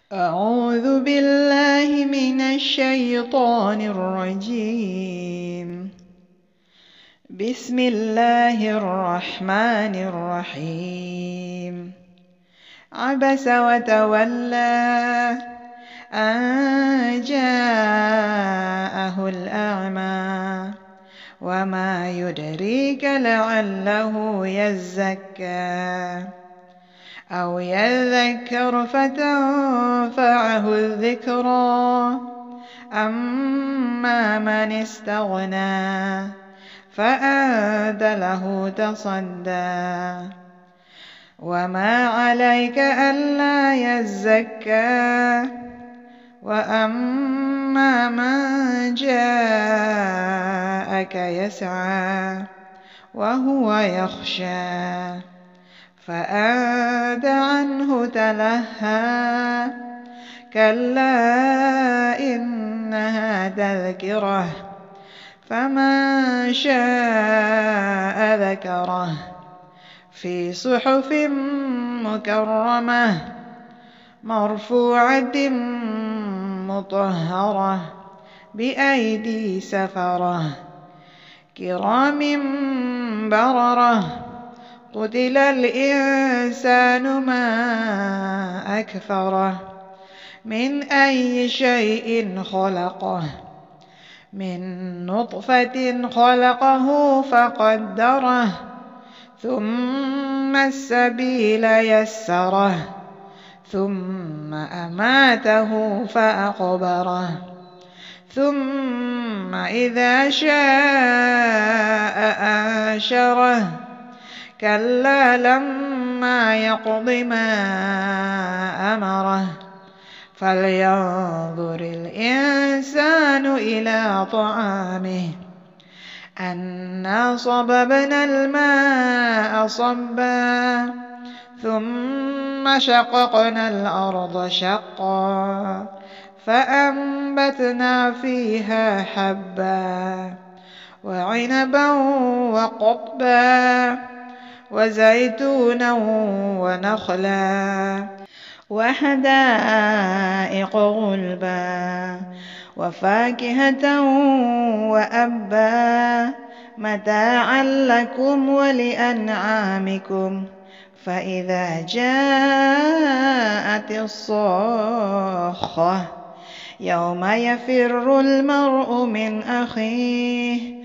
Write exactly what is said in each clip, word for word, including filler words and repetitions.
أعوذ بالله من الشيطان الرجيم. بسم الله الرحمن الرحيم. عبس وتولى أن جاءه الأعمى وما يدريك لعله يزكى أو يذكر فتنفعه الذكرى أما من استغنى فأنت له تصدى وما عليك ألا يزكى وأما من جاءك يسعى وهو يخشى فأنت عنه تلهى كلا إنها تذكرة فمن شاء ذكره في صحف مكرمة مرفوعة مطهرة بأيدي سفرة كرام بررة قتل الإنسان ما أكفره من أي شيء خلقه من نطفة خلقه فقدره ثم السبيل يسره ثم أماته فأقبره ثم إذا شاء أنشره كلا لما يقض ما أمره فلينظر الإنسان إلى طعامه أنا صببنا الماء صبا ثم شققنا الأرض شقا فأنبتنا فيها حبا وعنبا وقضبا وزيتونا ونخلا وحدائق غلبا وفاكهة وأبا متاعا لكم ولأنعامكم فإذا جاءت الصاخة يوم يفر المرء من أخيه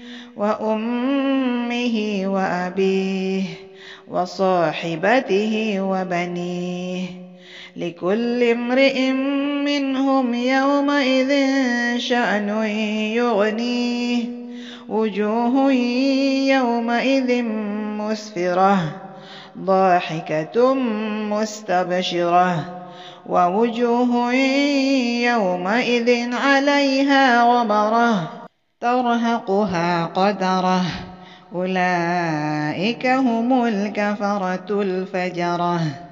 وأمه وأبيه وصاحبته وبنيه لكل امرئ منهم يومئذ شأن يغنيه وجوه يومئذ مسفرة ضاحكة مستبشرة ووجوه يومئذ عليها غبرة ترهقها قترة أولئك هم الكفرة الفجرة.